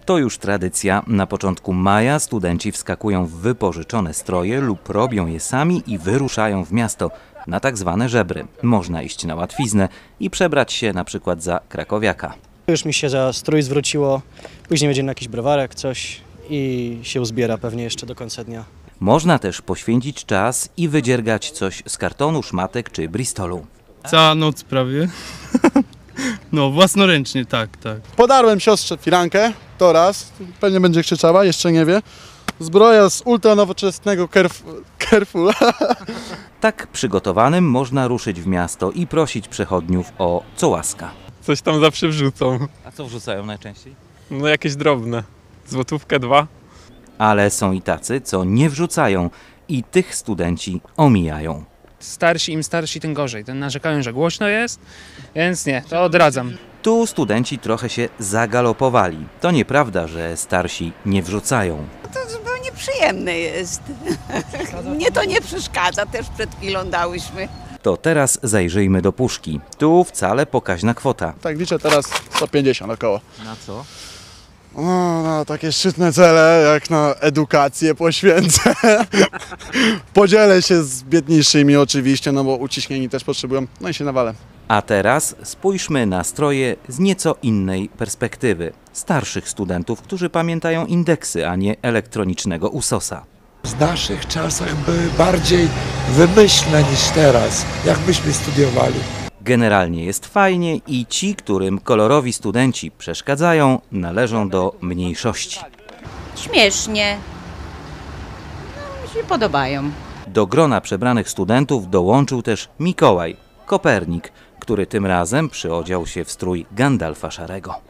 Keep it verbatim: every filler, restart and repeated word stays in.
To już tradycja. Na początku maja studenci wskakują w wypożyczone stroje lub robią je sami i wyruszają w miasto na tak zwane żebry. Można iść na łatwiznę i przebrać się na przykład za krakowiaka. Już mi się za strój zwróciło, później będzie na jakiś browarek, coś i się uzbiera pewnie jeszcze do końca dnia. Można też poświęcić czas i wydziergać coś z kartonu, szmatek czy bristolu. Cała noc prawie. No, własnoręcznie, tak, tak. Podarłem siostrze firankę, to raz, pewnie będzie krzyczała, jeszcze nie wie. Zbroja z ultranowoczesnego Carrefoura. Tak przygotowanym można ruszyć w miasto i prosić przechodniów o co łaska. Coś tam zawsze wrzucą. A co wrzucają najczęściej? No jakieś drobne. Złotówkę, dwa. Ale są i tacy, co nie wrzucają i tych studenci omijają. Starsi, im starsi, tym gorzej. Ten narzekają, że głośno jest, więc nie, to odradzam. Tu studenci trochę się zagalopowali. To nieprawda, że starsi nie wrzucają. To zupełnie przyjemne jest. Mnie to nie przeszkadza, też przed chwilą dałyśmy. To teraz zajrzyjmy do puszki. Tu wcale pokaźna kwota. Tak liczę teraz sto pięćdziesiąt około. Na co? No, na takie szczytne cele, jak na edukację poświęcę. Podzielę się z biedniejszymi oczywiście, no bo uciśnieni też potrzebują, no i się nawalę. A teraz spójrzmy na stroje z nieco innej perspektywy. Starszych studentów, którzy pamiętają indeksy, a nie elektronicznego usosa. W naszych czasach były bardziej wymyślne niż teraz, jak myśmy studiowali. Generalnie jest fajnie i ci, którym kolorowi studenci przeszkadzają, należą do mniejszości. Śmiesznie. No, mi się podobają. Do grona przebranych studentów dołączył też Mikołaj, Kopernik, który tym razem przyodział się w strój Gandalfa Szarego.